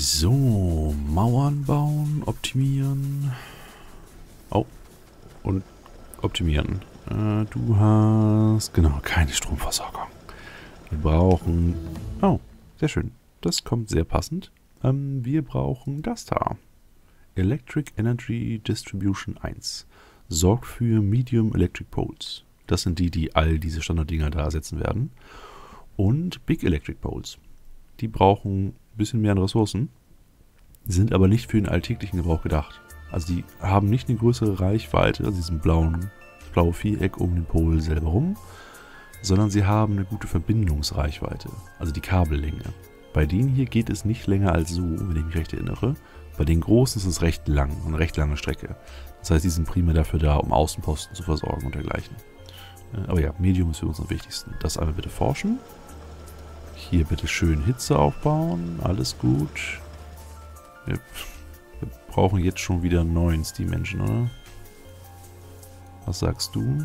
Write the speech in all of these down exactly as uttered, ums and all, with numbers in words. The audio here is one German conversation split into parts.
So, Mauern bauen, optimieren. Oh, und optimieren. Äh, du hast, genau, keine Stromversorgung. Wir brauchen, oh, sehr schön. Das kommt sehr passend. Ähm, wir brauchen das da. Electric Energy Distribution eins. Sorgt für Medium Electric Poles. Das sind die, die all diese Standarddinger da ersetzen werden. Und Big Electric Poles. Die brauchen ein bisschen mehr an Ressourcen, sind aber nicht für den alltäglichen Gebrauch gedacht. Also die haben nicht eine größere Reichweite, also diesen blauen, blaue Viereck um den Pol selber rum, sondern sie haben eine gute Verbindungsreichweite, also die Kabellänge. Bei denen hier geht es nicht länger als so, wenn ich mich recht erinnere. Bei den großen ist es recht lang, eine recht lange Strecke. Das heißt, die sind primär dafür da, um Außenposten zu versorgen und dergleichen. Aber ja, Medium ist für uns am wichtigsten. Das einmal bitte forschen. Hier bitte schön Hitze aufbauen. Alles gut. Wir, wir brauchen jetzt schon wieder neun's, die Menschen, oder? Was sagst du?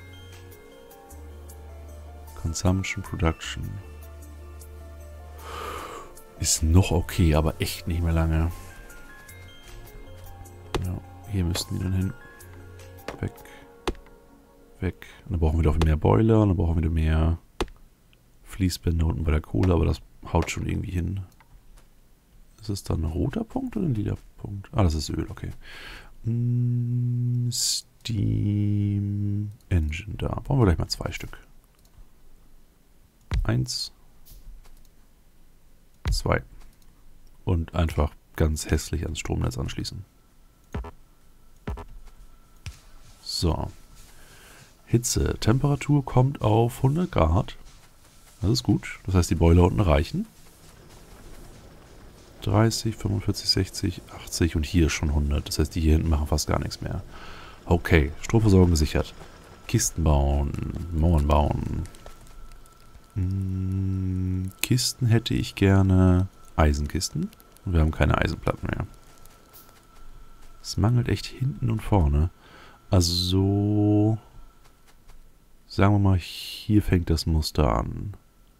Consumption, Production. Ist noch okay, aber echt nicht mehr lange. Ja, hier müssten die dann hin. Weg. Weg. Und dann brauchen wir doch mehr Boiler. Und dann brauchen wir wieder mehr Fließbänder unten bei der Kohle. Aber das haut schon irgendwie hin. Ist es dann ein roter Punkt oder ein lila Punkt? Ah, das ist Öl, okay. Steam Engine. Da brauchen wir gleich mal zwei Stück. Eins. Zwei. Und einfach ganz hässlich ans Stromnetz anschließen. So. Hitze. Temperatur kommt auf hundert Grad. Das ist gut. Das heißt, die Boiler unten reichen. dreißig, fünfundvierzig, sechzig, achtzig und hier ist schon hundert. Das heißt, die hier hinten machen fast gar nichts mehr. Okay. Stromversorgung gesichert. Kisten bauen. Mauern bauen. Hm, Kisten hätte ich gerne. Eisenkisten. Und wir haben keine Eisenplatten mehr. Es mangelt echt hinten und vorne. Also so, sagen wir mal, hier fängt das Muster an.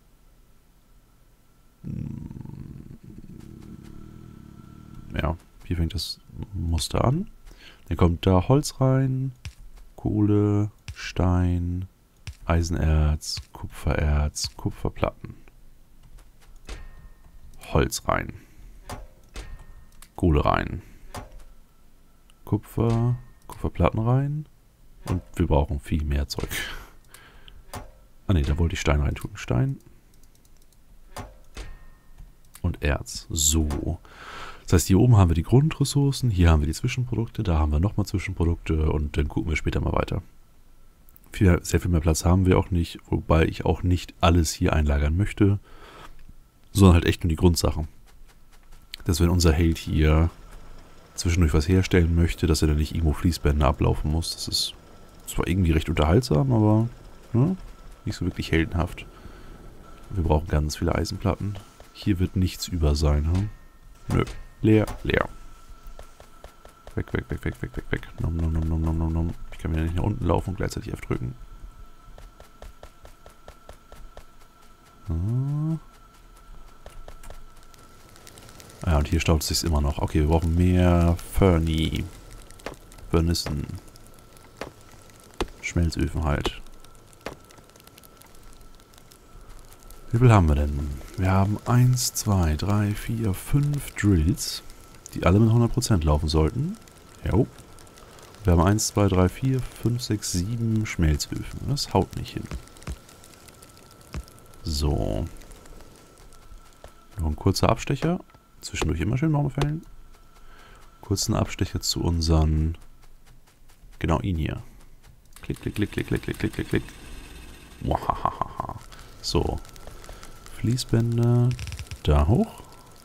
Ja, hier fängt das Muster an. Dann kommt da Holz rein, Kohle, Stein, Eisenerz, Kupfererz, Kupferplatten. Holz rein. Kohle rein. Kupfer, Kupferplatten rein. Und wir brauchen viel mehr Zeug. Ah ne, da wollte ich Stein rein tun. Stein. Und Erz. So. Das heißt, hier oben haben wir die Grundressourcen, hier haben wir die Zwischenprodukte, da haben wir nochmal Zwischenprodukte und dann gucken wir später mal weiter. Viel, sehr viel mehr Platz haben wir auch nicht, wobei ich auch nicht alles hier einlagern möchte, sondern halt echt nur die Grundsachen. Dass wenn unser Held hier zwischendurch was herstellen möchte, dass er dann nicht irgendwo Fließbänder ablaufen muss. Das ist zwar irgendwie recht unterhaltsam, aber ne, nicht so wirklich heldenhaft. Wir brauchen ganz viele Eisenplatten. Hier wird nichts über sein. Hm? Nö. Leer, leer. Weg, weg, weg, weg, weg, weg, weg. Nom, nom, nom, nom, nom, nom, nom. Ich kann wieder nicht nach unten laufen und gleichzeitig F drücken. Ah. Ja, und hier staut es sich immer noch. Okay, wir brauchen mehr Fernie. Furnissen. Schmelzöfen halt. Wie viel haben wir denn? Wir haben eins, zwei, drei, vier, fünf Drills, die alle mit hundert Prozent laufen sollten. Jo. Wir haben eins, zwei, drei, vier, fünf, sechs, sieben Schmelzöfen. Das haut nicht hin. So. Noch ein kurzer Abstecher. Zwischendurch immer schön Bäume fällen. Kurzen Abstecher zu unseren... Genau, ihn hier. Klick, klick, klick, klick, klick, klick, klick, klick, klick. Wahahaha. So. Fließbänder da hoch.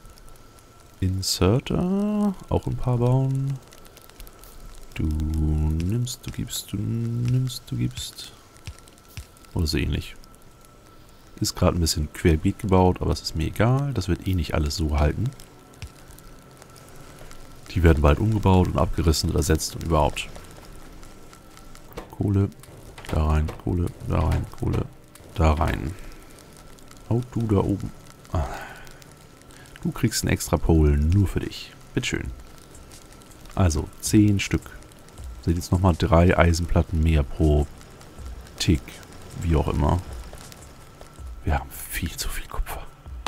Inserter. Auch ein paar bauen. Du nimmst, du gibst, du nimmst, du gibst. Oder so ähnlich. Ist gerade ein bisschen querbeet gebaut, aber es ist mir egal. Das wird eh nicht alles so halten. Die werden bald umgebaut und abgerissen und ersetzt und überhaupt. Kohle, da rein, Kohle, da rein, Kohle, da rein. Oh, du da oben. Ah. Du kriegst einen extra Pole nur für dich. Bitteschön. Also, zehn Stück. Sind jetzt nochmal drei Eisenplatten mehr pro Tick. Wie auch immer. Wir haben viel zu viel Kupfer.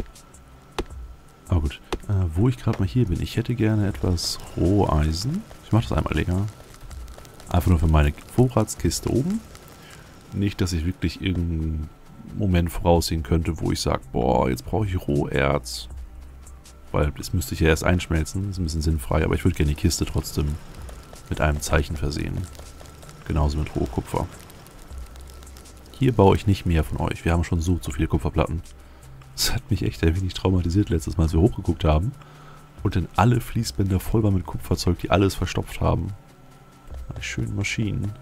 Aber gut. Äh, wo ich gerade mal hier bin. Ich hätte gerne etwas Roheisen. Ich mache das einmal länger. Einfach nur für meine Vorratskiste oben. Nicht, dass ich wirklich irgendeinen Moment voraussehen könnte, wo ich sage, boah, jetzt brauche ich Roherz. Weil das müsste ich ja erst einschmelzen. Das ist ein bisschen sinnfrei. Aber ich würde gerne die Kiste trotzdem mit einem Zeichen versehen. Genauso mit Rohkupfer. Hier baue ich nicht mehr von euch. Wir haben schon so zu viele Kupferplatten. Das hat mich echt ein wenig traumatisiert letztes Mal, als wir hochgeguckt haben. Und dann alle Fließbänder voll waren mit Kupferzeug, die alles verstopft haben. Die schönen Maschinen.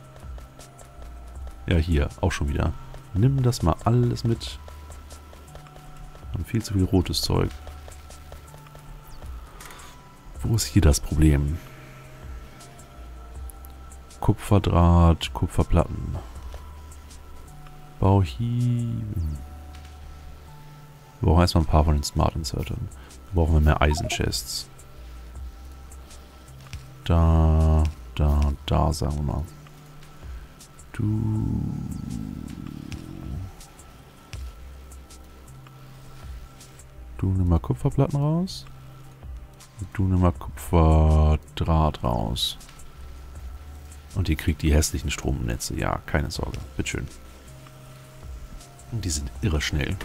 Ja, hier, auch schon wieder. Nimm das mal alles mit. Wir haben viel zu viel rotes Zeug. Wo ist hier das Problem? Kupferdraht, Kupferplatten. Bau hier. Wir brauchen erstmal ein paar von den Smart Insertern. Brauchen wir mehr Eisenchests. Da, da, da, sagen wir mal. Du. Du nimm mal Kupferplatten raus. Du nimm mal Kupferdraht raus. Und ihr kriegt die hässlichen Stromnetze. Ja, keine Sorge. Bitteschön. Und die sind irre schnell.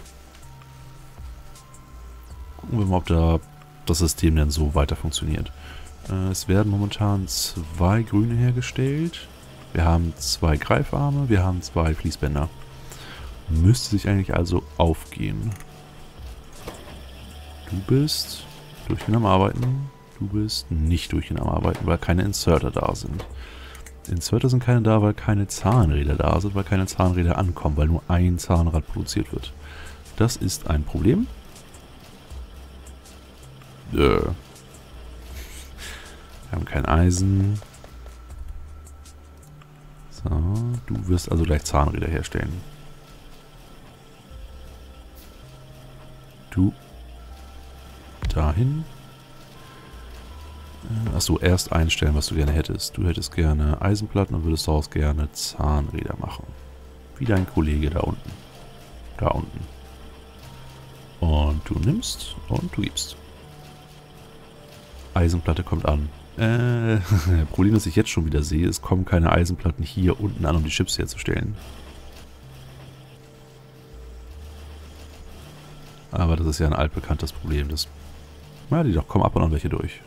Gucken wir mal, ob da das System denn so weiter funktioniert. Äh, es werden momentan zwei grüne hergestellt. Wir haben zwei Greifarme, wir haben zwei Fließbänder. Müsste sich eigentlich also aufgehen. Du bist durchgehend am Arbeiten. Du bist nicht durchgehend am Arbeiten, weil keine Inserter da sind. Inserter sind keine da, weil keine Zahnräder da sind, weil keine Zahnräder ankommen, weil nur ein Zahnrad produziert wird. Das ist ein Problem. Äh. Wir haben kein Eisen. So, du wirst also gleich Zahnräder herstellen. Du. Dahin. Achso, erst einstellen, was du gerne hättest. Du hättest gerne Eisenplatten und würdest daraus gerne Zahnräder machen. Wie dein Kollege da unten. Da unten. Und du nimmst und du gibst. Eisenplatte kommt an. Äh, Problem, das ich jetzt schon wieder sehe, es kommen keine Eisenplatten hier unten an, um die Chips herzustellen. Aber das ist ja ein altbekanntes Problem. Das, ja, die doch kommen ab und an welche durch.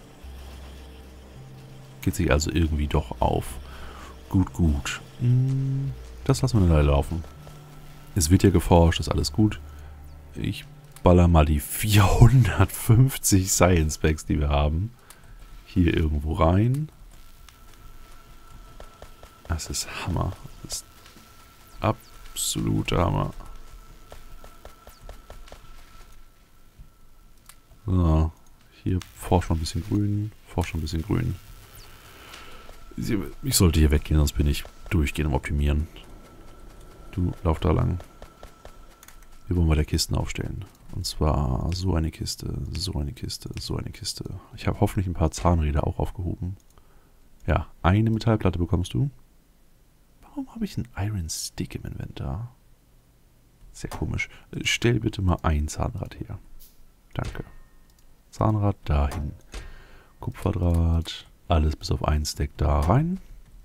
Geht sich also irgendwie doch auf. Gut, gut. Das lassen wir dann laufen. Es wird ja geforscht, ist alles gut. Ich baller mal die vierhundertfünfzig Science Packs, die wir haben, hier irgendwo rein. Das ist Hammer. Das ist absoluter Hammer. So, hier forscht noch ein bisschen grün, forscht noch ein bisschen grün. Ich sollte hier weggehen, sonst bin ich durchgehend am Optimieren. Du, lauf da lang. Wir wollen weiter Kisten aufstellen. Und zwar so eine Kiste, so eine Kiste, so eine Kiste. Ich habe hoffentlich ein paar Zahnräder auch aufgehoben. Ja, eine Metallplatte bekommst du. Warum habe ich einen Iron Stick im Inventar? Sehr komisch. Stell bitte mal ein Zahnrad her. Danke. Zahnrad dahin. Kupferdraht. Alles bis auf einen Stack da rein.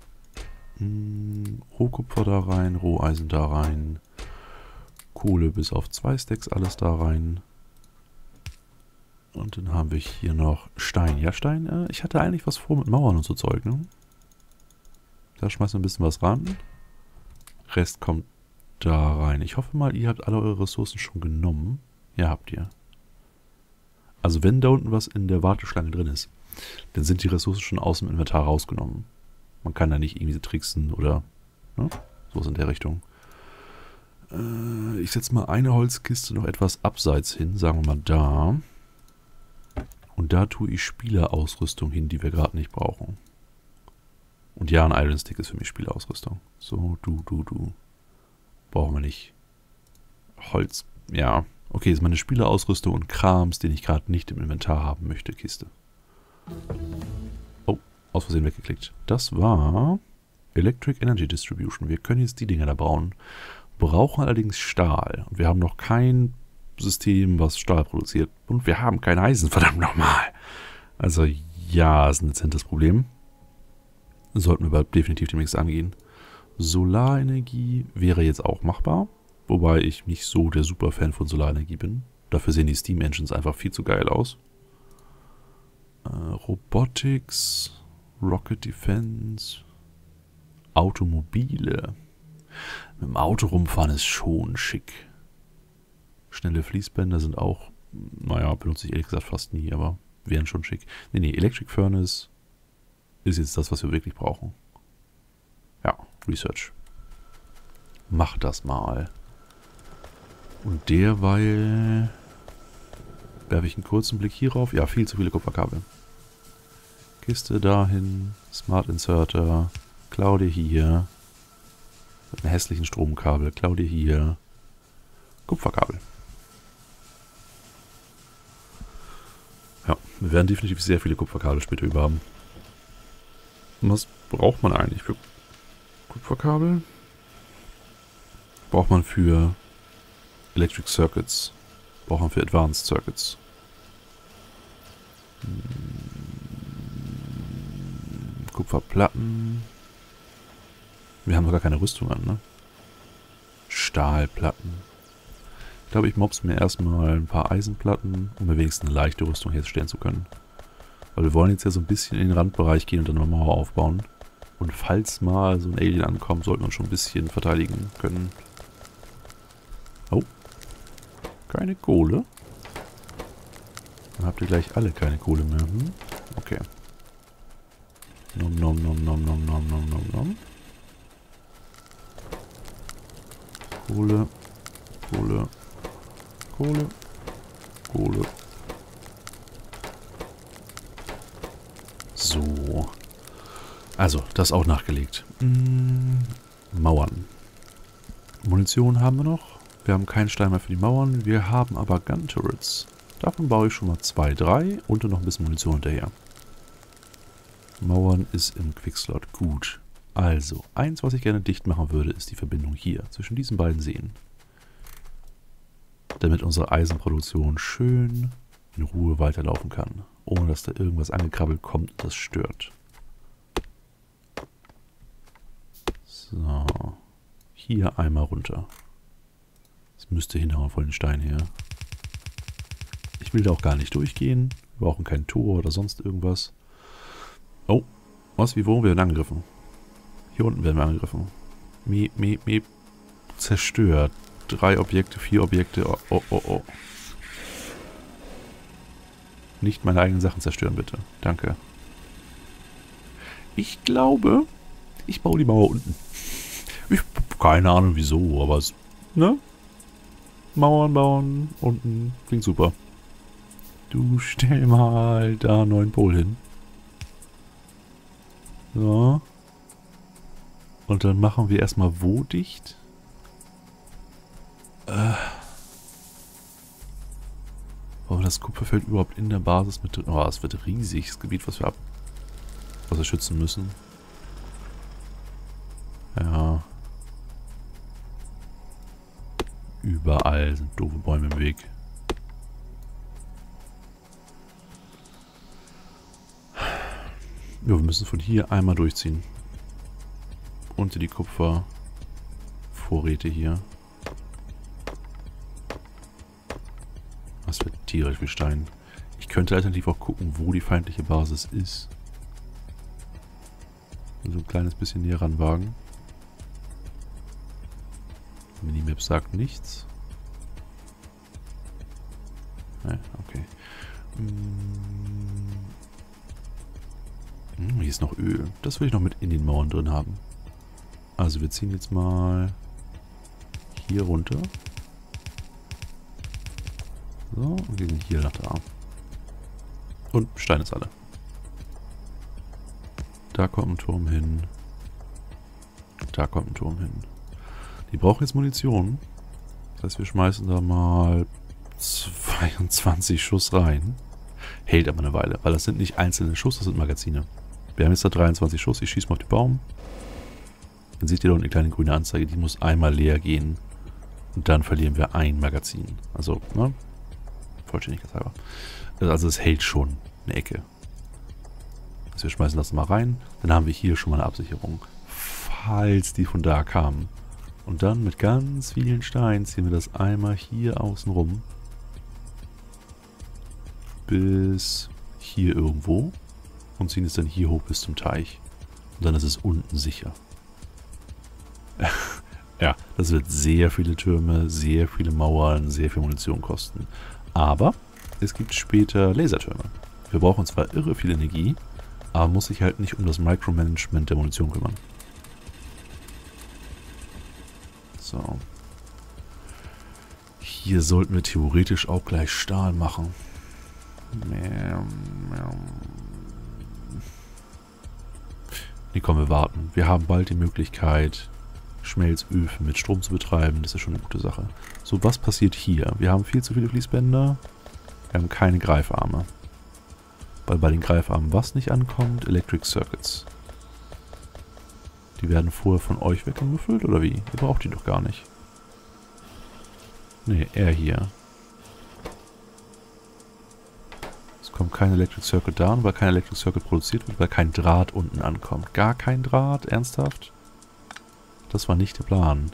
Hm, Rohkupfer da rein. Roheisen da rein. Kohle bis auf zwei Stacks. Alles da rein. Und dann haben wir hier noch Stein. Ja, Stein. Äh, ich hatte eigentlich was vor mit Mauern und so Zeug, ne? Da schmeißen wir ein bisschen was ran. Rest kommt da rein. Ich hoffe mal, ihr habt alle eure Ressourcen schon genommen. Ja, habt ihr. Also wenn da unten was in der Warteschlange drin ist, dann sind die Ressourcen schon aus dem Inventar rausgenommen. Man kann da nicht irgendwie tricksen oder ne? Sowas in der Richtung. Äh, ich setze mal eine Holzkiste noch etwas abseits hin, sagen wir mal da. Und da tue ich Spielerausrüstung hin, die wir gerade nicht brauchen. Und ja, ein Iron Stick ist für mich Spielerausrüstung. So, du, du, du. Brauchen wir nicht. Holz, ja. Okay, ist meine Spielerausrüstung und Krams, den ich gerade nicht im Inventar haben möchte, Kiste. Oh, aus Versehen weggeklickt. Das war Electric Energy Distribution. Wir können jetzt die Dinger da bauen. Brauchen allerdings Stahl. Und wir haben noch kein System, was Stahl produziert. Und wir haben kein Eisen, verdammt nochmal. Also ja, ist ein dezentes Problem. Sollten wir aber definitiv demnächst angehen. Solarenergie wäre jetzt auch machbar. Wobei ich nicht so der Super-Fan von Solarenergie bin. Dafür sehen die Steam Engines einfach viel zu geil aus. Äh, Robotics, Rocket Defense, Automobile. Mit dem Auto rumfahren ist schon schick. Schnelle Fließbänder sind auch, naja, benutze ich ehrlich gesagt fast nie, aber wären schon schick. Nee, nee, Electric Furnace ist jetzt das, was wir wirklich brauchen. Ja, Research. Mach das mal. Und derweil werfe ich einen kurzen Blick hierauf. Ja, viel zu viele Kupferkabel. Kiste dahin, Smart Inserter, klau dir hier. Mit einem hässlichen Stromkabel, klau dir hier. Kupferkabel. Ja, wir werden definitiv sehr viele Kupferkabel später über haben. Was braucht man eigentlich für Kupferkabel? Braucht man für Electric Circuits. Braucht man für Advanced Circuits. Kupferplatten. Wir haben sogar keine Rüstung an, ne? Stahlplatten. Ich glaube, ich mobs mir erstmal ein paar Eisenplatten, um mir wenigstens eine leichte Rüstung herstellen zu können. Weil wir wollen jetzt ja so ein bisschen in den Randbereich gehen und dann eine Mauer aufbauen. Und falls mal so ein Alien ankommt, sollten wir uns schon ein bisschen verteidigen können. Oh. Keine Kohle. Dann habt ihr gleich alle keine Kohle mehr. Hm? Okay. Nom nom nom nom nom nom nom nom nom. Kohle. Kohle. Kohle. Kohle. So. Also, das auch nachgelegt. Hm, Mauern. Munition haben wir noch. Wir haben keinen Stein mehr für die Mauern. Wir haben aber Gun-Turrets. Davon baue ich schon mal zwei, drei und dann noch ein bisschen Munition hinterher. Mauern ist im Quickslot gut. Also, eins, was ich gerne dicht machen würde, ist die Verbindung hier zwischen diesen beiden Seen. Damit unsere Eisenproduktion schön in Ruhe weiterlaufen kann. Ohne dass da irgendwas angekrabbelt kommt und das stört. So. Hier einmal runter. Das müsste hinhauen von den Steinen her. Ich will da auch gar nicht durchgehen. Wir brauchen kein Tor oder sonst irgendwas. Oh. Was? Wie? Wo werden wir angegriffen? Hier unten werden wir angegriffen. Miep, miep, miep. Zerstört. Drei Objekte, vier Objekte. Oh, oh, oh, oh. Nicht meine eigenen Sachen zerstören, bitte. Danke. Ich glaube, ich baue die Mauer unten. Ich keine Ahnung wieso, aber es, ne? Mauern bauen unten klingt super. Du stell mal da einen neuen Pol hin. So. Und dann machen wir erstmal wo dicht? Äh. Wollen wir das Kupferfeld überhaupt in der Basis mit drin? Oh, es wird riesig, das Gebiet, was wir ab, was wir schützen müssen. Ja. Überall sind doofe Bäume im Weg. Ja, wir müssen von hier einmal durchziehen. Unter die Kupfervorräte hier. Das wird tierisch viel Stein. Ich könnte alternativ auch gucken, wo die feindliche Basis ist. So ein kleines bisschen näher ranwagen. Minimap sagt nichts. Ne, okay. Hm, hier ist noch Öl. Das will ich noch mit in den Mauern drin haben. Also wir ziehen jetzt mal hier runter. So, und gehen hier nach da. Und Stein ist alle. Da kommt ein Turm hin. Da kommt ein Turm hin. Die brauchen jetzt Munition. Das heißt, wir schmeißen da mal zweiundzwanzig Schuss rein. Hält aber eine Weile, weil das sind nicht einzelne Schuss, das sind Magazine. Wir haben jetzt da dreiundzwanzig Schuss, ich schieße mal auf den Baum. Dann seht ihr da unten eine kleine grüne Anzeige, die muss einmal leer gehen. Und dann verlieren wir ein Magazin. Also, ne? Vollständigkeitshalber. Also es hält schon eine Ecke. Also wir schmeißen das mal rein. Dann haben wir hier schon mal eine Absicherung. Falls die von da kamen. Und dann mit ganz vielen Steinen ziehen wir das einmal hier außen rum. Bis hier irgendwo. Und ziehen es dann hier hoch bis zum Teich. Und dann ist es unten sicher. Ja, das wird sehr viele Türme, sehr viele Mauern, sehr viel Munition kosten. Aber es gibt später Lasertürme. Wir brauchen zwar irre viel Energie, aber muss sich halt nicht um das Micromanagement der Munition kümmern. So. Hier sollten wir theoretisch auch gleich Stahl machen. Nee, komm, wir warten. Wir haben bald die Möglichkeit, Schmelzöfen mit Strom zu betreiben. Das ist schon eine gute Sache. So, was passiert hier? Wir haben viel zu viele Fließbänder. Wir haben keine Greifarme. Weil bei den Greifarmen was nicht ankommt? Electric Circuits. Die werden vorher von euch weggemüffelt, oder wie? Ihr braucht die doch gar nicht. Nee, er hier. Es kommt kein Electric Circuit da, und weil kein Electric Circuit produziert wird, weil kein Draht unten ankommt. Gar kein Draht? Ernsthaft? Das war nicht der Plan.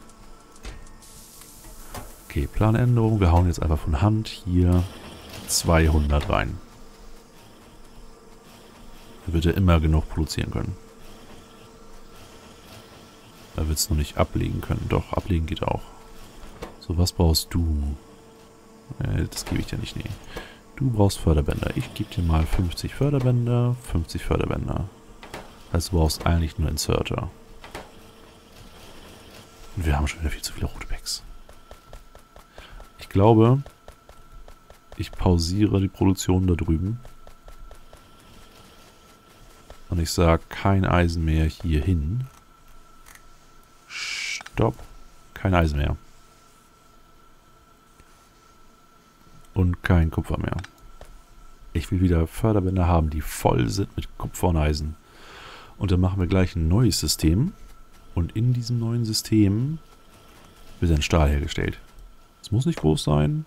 Okay, Planänderung. Wir hauen jetzt einfach von Hand hier zweihundert rein. Da wird er immer genug produzieren können. Da wird es noch nicht ablegen können. Doch, ablegen geht auch. So, was brauchst du? Äh, das gebe ich dir nicht, nee. Du brauchst Förderbänder. Ich gebe dir mal fünfzig Förderbänder, fünfzig Förderbänder. Also du brauchst eigentlich nur Inserter. Und wir haben schon wieder viel zu viele rote Packs. Ich glaube, ich pausiere die Produktion da drüben. Und ich sage, kein Eisen mehr hier hin. Stopp. Kein Eisen mehr. Und kein Kupfer mehr. Ich will wieder Förderbänder haben, die voll sind mit Kupfer und Eisen. Und dann machen wir gleich ein neues System. Und in diesem neuen System wird ein Stahl hergestellt. Es muss nicht groß sein.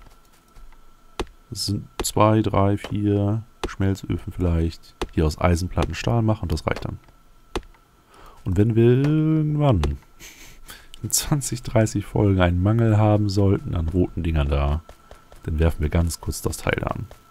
Es sind zwei, drei, vier Schmelzöfen vielleicht. Hier aus Eisenplatten Stahl machen und das reicht dann. Und wenn wir irgendwann in zwanzig, dreißig Folgen einen Mangel haben sollten an roten Dingern da, dann werfen wir ganz kurz das Teil an.